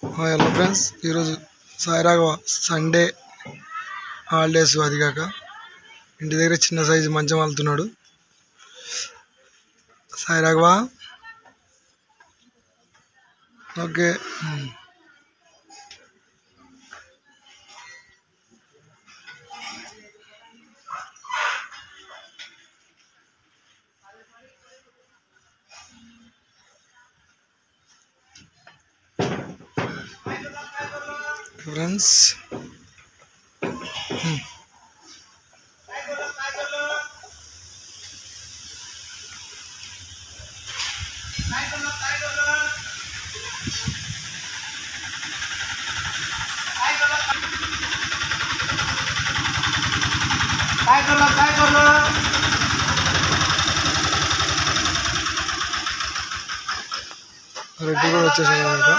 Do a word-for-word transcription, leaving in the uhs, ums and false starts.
Hello friends, ఈరోజు సాయిరాఘవ Sunday holidays. అది కాక ఇంటి దగ్గర చిన్న సైజు మంచం వెళ్తున్నాడు సాయిరాఘవ. ఓకే, ఫ్రెండ్స్ రెడ్డి కూడా వచ్చేసాడు కదా.